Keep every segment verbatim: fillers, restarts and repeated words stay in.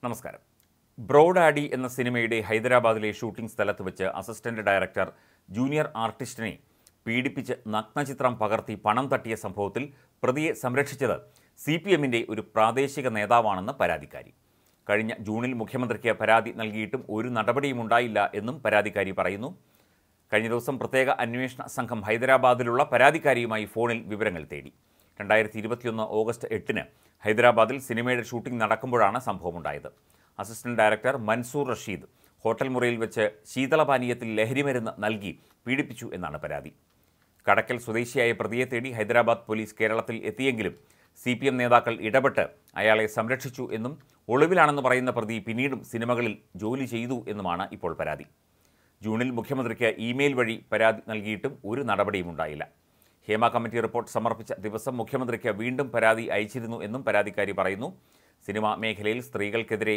നമസ്കാരം. ബ്രോഡ് ആഡി എന്ന സിനിമയുടെ ഹൈദരാബാദിലെ ഷൂട്ടിംഗ് സ്ഥലത്ത് വെച്ച് അസിസ്റ്റന്റ് ഡയറക്ടർ ജൂനിയർ ആർട്ടിസ്റ്റിനെ പീഡിപ്പിച്ച് നഗ്നചിത്രം പകർത്തി പണം തട്ടിയ സംഭവത്തിൽ പ്രതിയെ സംരക്ഷിച്ചത് സി പി എമ്മിൻ്റെ ഒരു പ്രാദേശിക നേതാവാണെന്ന് പരാതിക്കാരി. കഴിഞ്ഞ ജൂണിൽ മുഖ്യമന്ത്രിക്ക് പരാതി നൽകിയിട്ടും ഒരു നടപടിയും ഉണ്ടായില്ല എന്നും പരാതിക്കാരി പറയുന്നു. കഴിഞ്ഞ ദിവസം പ്രത്യേക അന്വേഷണ സംഘം ഹൈദരാബാദിലുള്ള പരാതിക്കാരിയുമായി ഫോണിൽ വിവരങ്ങൾ തേടി. രണ്ടായിരത്തി ഇരുപത്തിയൊന്ന് ഓഗസ്റ്റ് എട്ടിന് ഹൈദരാബാദിൽ സിനിമയുടെ ഷൂട്ടിംഗ് നടക്കുമ്പോഴാണ് സംഭവമുണ്ടായത്. Assistant director Mansoor Rasheed hotel മുറിയിൽ വെച്ച് ശീതളപാനീയത്തിൽ ലഹരിമരുന്ന് നൽകി പീഡിപ്പിച്ചു എന്നാണ് പരാതി. കടക്കൽ സ്വദേശിയായ പ്രതിയെ തേടി ഹൈദരാബാദ് പോലീസ് കേരളത്തിൽ എത്തിയെങ്കിലും സി പി എം നേതാക്കൾ ഇടപെട്ട് അയാളെ സംരക്ഷിച്ചു എന്നും ഒളിവിലാണെന്ന് പറയുന്ന പ്രതി പിന്നീടും സിനിമകളിൽ ജോലി ചെയ്തു എന്നുമാണ് ഇപ്പോൾ പരാതി. ജൂണിൽ മുഖ്യമന്ത്രിക്ക് ഇമെയിൽ വഴി പരാതി നൽകിയിട്ടും ഒരു നടപടിയും ഉണ്ടായില്ല. ഹേമ കമ്മിറ്റി റിപ്പോർട്ട് സമർപ്പിച്ച ദിവസം മുഖ്യമന്ത്രിക്ക് വീണ്ടും പരാതി അയച്ചിരുന്നു എന്നും പരാതിക്കാരി പറയുന്നു. സിനിമാ മേഖലയിൽ സ്ത്രീകൾക്കെതിരെ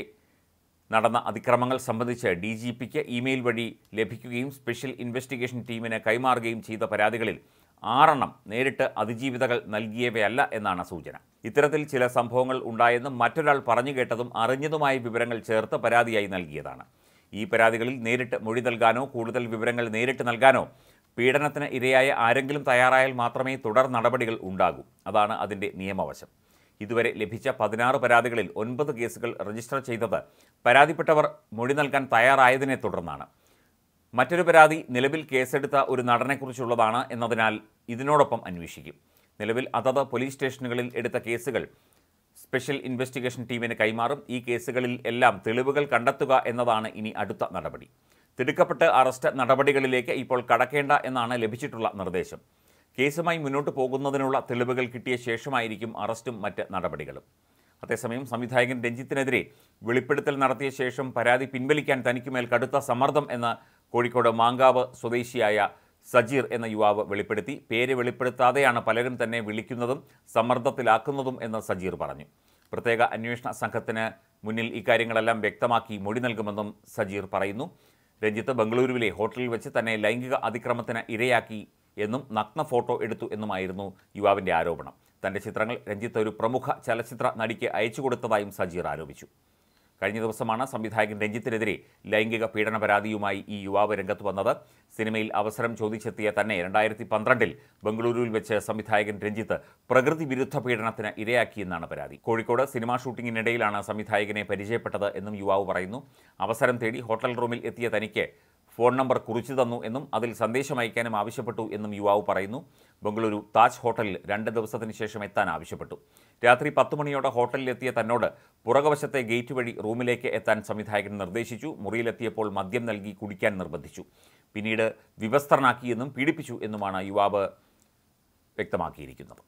നടന്ന അതിക്രമങ്ങൾ സംബന്ധിച്ച് ഡി ജി പിക്ക് ഇമെയിൽ വഴി ലഭിക്കുകയും സ്പെഷ്യൽ ഇൻവെസ്റ്റിഗേഷൻ ടീമിന് കൈമാറുകയും ചെയ്ത പരാതികളിൽ ആറെണ്ണം നേരിട്ട് അതിജീവിതകൾ നൽകിയവയല്ല എന്നാണ് സൂചന. ഇത്തരത്തിൽ ചില സംഭവങ്ങൾ ഉണ്ടായെന്നും മറ്റൊരാൾ പറഞ്ഞു കേട്ടതും അറിഞ്ഞതുമായ വിവരങ്ങൾ ചേർത്ത് പരാതിയായി നൽകിയതാണ്. ഈ പരാതികളിൽ നേരിട്ട് മൊഴി നൽകാനോ കൂടുതൽ വിവരങ്ങൾ നേരിട്ട് നൽകാനോ പീഡനത്തിന് ഇരയായ ആരെങ്കിലും തയ്യാറായാൽ മാത്രമേ തുടർ നടപടികൾ ഉണ്ടാകൂ. അതാണ് അതിൻ്റെ നിയമവശം. ഇതുവരെ ലഭിച്ച പതിനാറ് പരാതികളിൽ ഒൻപത് കേസുകൾ രജിസ്റ്റർ ചെയ്തത് പരാതിപ്പെട്ടവർ മൊഴി നൽകാൻ തയ്യാറായതിനെ തുടർന്നാണ്. മറ്റൊരു പരാതി നിലവിൽ കേസെടുത്ത ഒരു നടനെക്കുറിച്ചുള്ളതാണ് എന്നതിനാൽ ഇതിനോടൊപ്പം അന്വേഷിക്കും. നിലവിൽ അതത് പോലീസ് സ്റ്റേഷനുകളിൽ എടുത്ത കേസുകൾ സ്പെഷ്യൽ ഇൻവെസ്റ്റിഗേഷൻ ടീമിന് കൈമാറും. ഈ കേസുകളിൽ എല്ലാം തെളിവുകൾ കണ്ടെത്തുക എന്നതാണ് ഇനി അടുത്ത നടപടി. തിടുക്കപ്പെട്ട് അറസ്റ്റ് നടപടികളിലേക്ക് ഇപ്പോൾ കടക്കേണ്ട എന്നാണ് ലഭിച്ചിട്ടുള്ള നിർദ്ദേശം. കേസുമായി മുന്നോട്ട് പോകുന്നതിനുള്ള തെളിവുകൾ കിട്ടിയ ശേഷമായിരിക്കും അറസ്റ്റും മറ്റ് നടപടികളും. അതേസമയം സംവിധായകൻ രഞ്ജിത്തിനെതിരെ വെളിപ്പെടുത്തൽ നടത്തിയ ശേഷം പരാതി പിൻവലിക്കാൻ തനിക്കുമേൽ കടുത്ത സമ്മർദ്ദം എന്ന് കോഴിക്കോട് മാങ്കാവ് സ്വദേശിയായ സജീർ എന്ന യുവാവ് വെളിപ്പെടുത്തി. പേര് വെളിപ്പെടുത്താതെയാണ് പലരും തന്നെ വിളിക്കുന്നതും സമ്മർദ്ദത്തിലാക്കുന്നതും എന്ന് സജീർ പറഞ്ഞു. പ്രത്യേക അന്വേഷണ സംഘത്തിന് മുന്നിൽ ഇക്കാര്യങ്ങളെല്ലാം വ്യക്തമാക്കി മൊഴി നൽകുമെന്നും സജീർ പറയുന്നു. രഞ്ജിത്ത് ബംഗളൂരുവിലെ ഹോട്ടലിൽ വെച്ച് തന്നെ ലൈംഗിക അതിക്രമത്തിന് ഇരയാക്കി എന്നും നഗ്ന ഫോട്ടോ എടുത്തു എന്നുമായിരുന്നു യുവാവിൻ്റെ ആരോപണം. തൻ്റെ ചിത്രങ്ങൾ രഞ്ജിത്ത് ഒരു പ്രമുഖ ചലച്ചിത്ര നടിക്ക് അയച്ചു കൊടുത്തതായും സജീർ ആരോപിച്ചു. കഴിഞ്ഞ ദിവസമാണ് സംവിധായകൻ രഞ്ജിത്തിനെതിരെ ലൈംഗിക പീഡന പരാതിയുമായി ഈ യുവാവ് രംഗത്ത് വന്നത്. സിനിമയിൽ അവസരം ചോദിച്ചെത്തിയ തന്നെ രണ്ടായിരത്തി പന്ത്രണ്ടിൽ ബംഗളൂരുവിൽ വെച്ച് സംവിധായകൻ രഞ്ജിത്ത് പ്രകൃതി വിരുദ്ധ പീഡനത്തിന് ഇരയാക്കിയെന്നാണ് പരാതി. കോഴിക്കോട് സിനിമാ ഷൂട്ടിങ്ങിനിടയിലാണ് സംവിധായകനെ പരിചയപ്പെട്ടത് എന്നും യുവാവ് പറയുന്നു. അവസരം തേടി ഹോട്ടൽ റൂമിൽ എത്തിയ തനിക്ക് ഫോൺ നമ്പർ കുറിച്ചു തന്നു എന്നും അതിൽ സന്ദേശം അയക്കാനും ആവശ്യപ്പെട്ടു എന്നും യുവാവ് പറയുന്നു. ബംഗളൂരു താജ് ഹോട്ടലിൽ രണ്ട് ദിവസത്തിന് ശേഷം എത്താൻ ആവശ്യപ്പെട്ടു. രാത്രി പത്ത് മണിയോടെ ഹോട്ടലിലെത്തിയ തന്നോട് പുറകുവശത്തെ ഗേറ്റ് വഴി റൂമിലേക്ക് എത്താൻ സംവിധായകൻ നിർദ്ദേശിച്ചു. മുറിയിലെത്തിയപ്പോൾ മദ്യം നൽകി കുടിക്കാൻ നിർബന്ധിച്ചു. പിന്നീട് വിവസ്ത്രനാക്കിയെന്നും പീഡിപ്പിച്ചു എന്നുമാണ് യുവാവ് വ്യക്തമാക്കിയിരിക്കുന്നത്.